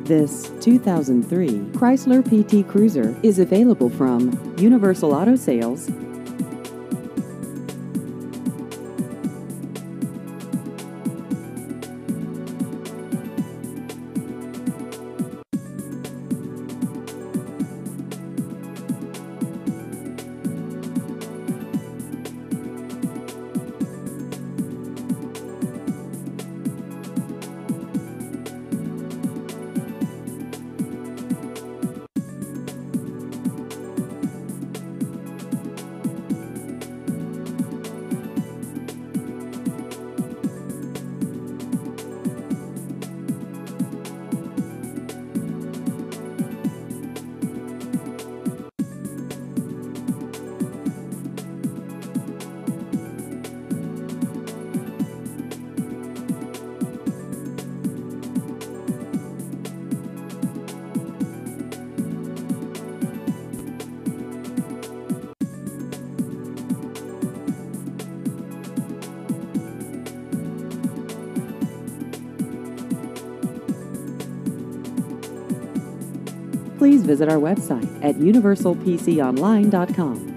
This 2003 Chrysler PT Cruiser is available from Universal Auto Sales. Please visit our website at universalpconline.com.